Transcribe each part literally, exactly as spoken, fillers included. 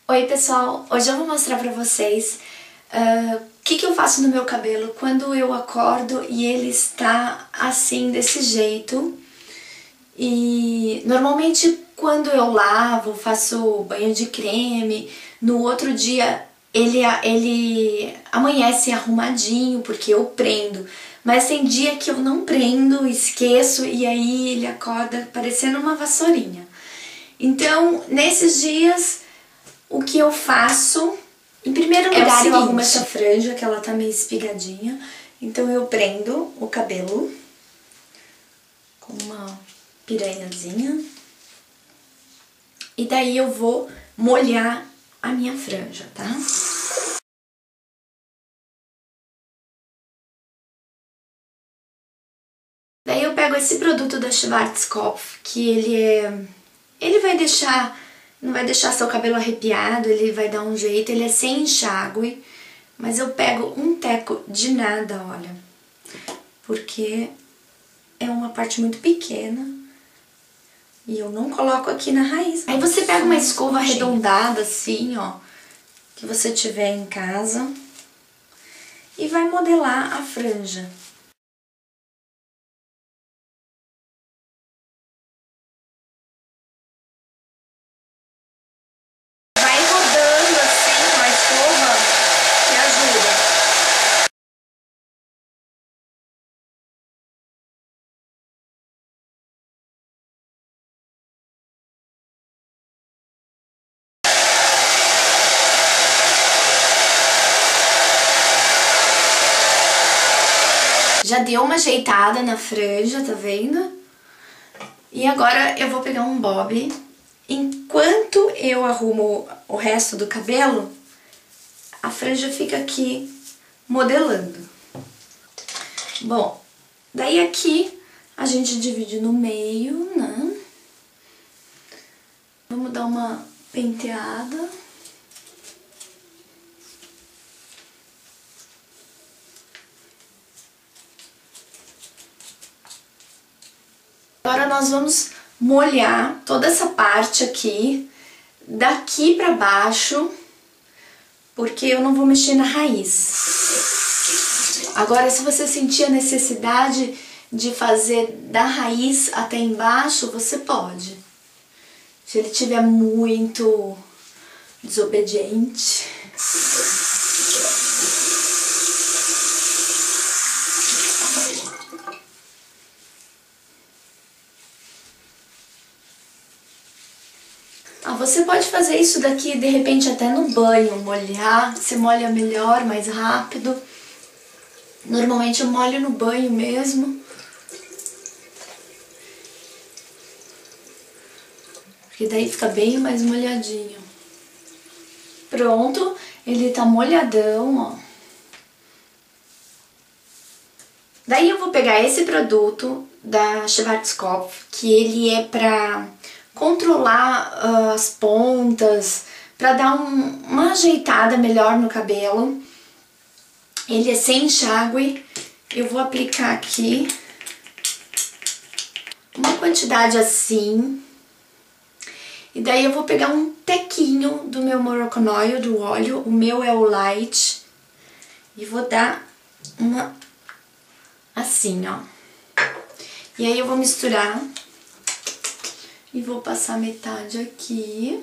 Oi pessoal, hoje eu vou mostrar pra vocês o uh, que, que eu faço no meu cabelo quando eu acordo e ele está assim, desse jeito. E normalmente quando eu lavo, faço banho de creme, no outro dia ele, ele amanhece arrumadinho porque eu prendo. Mas tem dia que eu não prendo, esqueço e aí ele acorda parecendo uma vassourinha. Então, nesses dias, o que eu faço, em primeiro lugar eu arrumo essa franja, que ela tá meio espigadinha. Então eu prendo o cabelo com uma piranhazinha. E daí eu vou molhar a minha franja, tá? Daí eu pego esse produto da Schwarzkopf, que ele é... Ele vai deixar... Não vai deixar seu cabelo arrepiado, ele vai dar um jeito, ele é sem enxágue. Mas eu pego um teco de nada, olha. Porque é uma parte muito pequena. E eu não coloco aqui na raiz. Aí você pega uma escova arredondada assim, ó. Que você tiver em casa. E vai modelar a franja. Já deu uma ajeitada na franja, tá vendo? E agora eu vou pegar um bob. Enquanto eu arrumo o resto do cabelo, a franja fica aqui modelando. Bom, daí aqui a gente divide no meio, né? Vamos dar uma penteada. Agora nós vamos molhar toda essa parte aqui, daqui pra baixo, porque eu não vou mexer na raiz. Agora, se você sentir a necessidade de fazer da raiz até embaixo, você pode. Se ele estiver muito desobediente. Ah, você pode fazer isso daqui, de repente, até no banho, molhar. Você molha melhor, mais rápido. Normalmente eu molho no banho mesmo. Porque daí fica bem mais molhadinho. Pronto, ele tá molhadão, ó. Daí eu vou pegar esse produto da Schwarzkopf, que ele é pra controlar uh, as pontas, pra dar um, uma ajeitada melhor no cabelo. Ele é sem enxágue. Eu vou aplicar aqui uma quantidade assim. E daí eu vou pegar um tequinho do meu Moroccan Oil, do óleo. O meu é o Light. E vou dar uma assim, ó. E aí eu vou misturar. E vou passar metade aqui.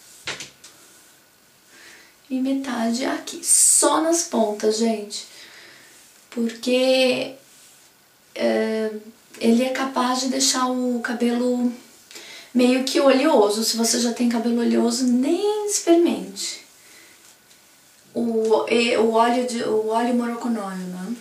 E metade aqui. Só nas pontas, gente. Porque é, ele é capaz de deixar o cabelo meio que oleoso. Se você já tem cabelo oleoso, nem experimente. O, o óleo de, o óleo Moroccan Oil, né?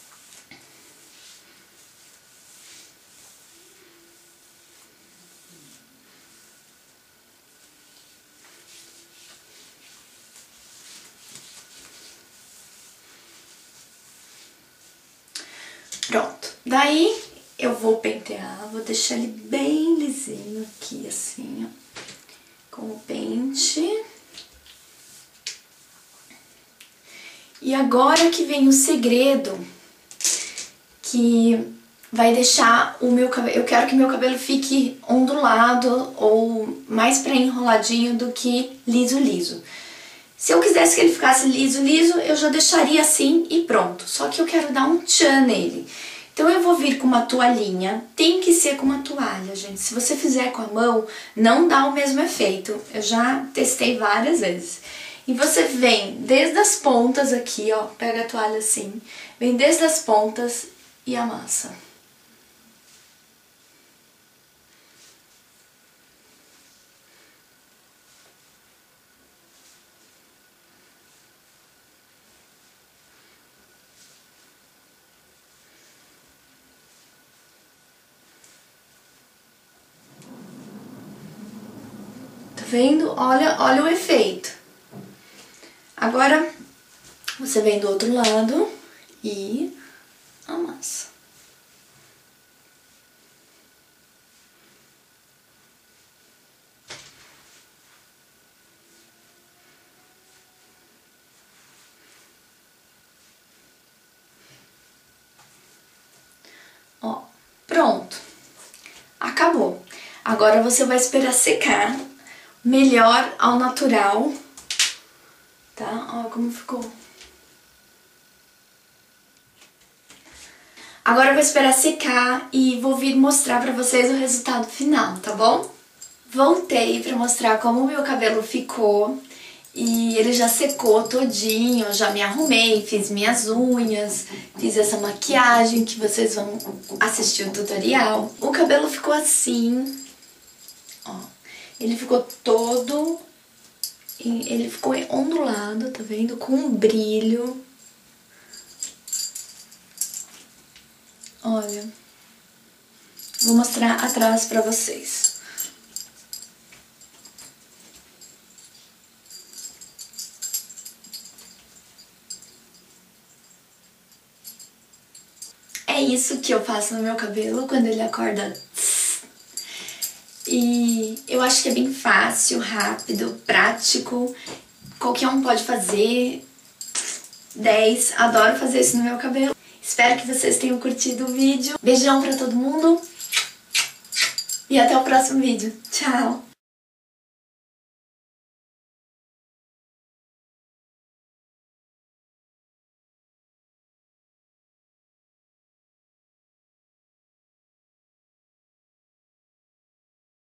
Pronto, daí eu vou pentear, vou deixar ele bem lisinho aqui, assim, ó, com o pente. E agora que vem o segredo, que vai deixar o meu cabelo... Eu quero que meu cabelo fique ondulado ou mais pré-enroladinho do que liso-liso. Se eu quisesse que ele ficasse liso-liso, eu já deixaria assim e pronto. Só que eu quero dar um tchan nele. Então eu vou vir com uma toalhinha. Tem que ser com uma toalha, gente. Se você fizer com a mão, não dá o mesmo efeito. Eu já testei várias vezes. E você vem desde as pontas aqui, ó. Pega a toalha assim. Vem desde as pontas e amassa. Vendo? Olha, olha o efeito. Agora, você vem do outro lado e amassa. Ó, pronto. Acabou. Agora você vai esperar secar. Melhor ao natural, tá? Olha como ficou. Agora eu vou esperar secar e vou vir mostrar pra vocês o resultado final, tá bom? Voltei pra mostrar como o meu cabelo ficou e ele já secou todinho, já me arrumei, fiz minhas unhas, fiz essa maquiagem que vocês vão assistir o tutorial. O cabelo ficou assim, ó. Ele ficou todo, ele ficou ondulado, tá vendo? Com um brilho. Olha, vou mostrar atrás pra vocês. É isso que eu faço no meu cabelo quando ele acorda. E eu acho que é bem fácil, rápido, prático. Qualquer um pode fazer. dez. Adoro fazer isso no meu cabelo. Espero que vocês tenham curtido o vídeo. Beijão pra todo mundo. E até o próximo vídeo. Tchau!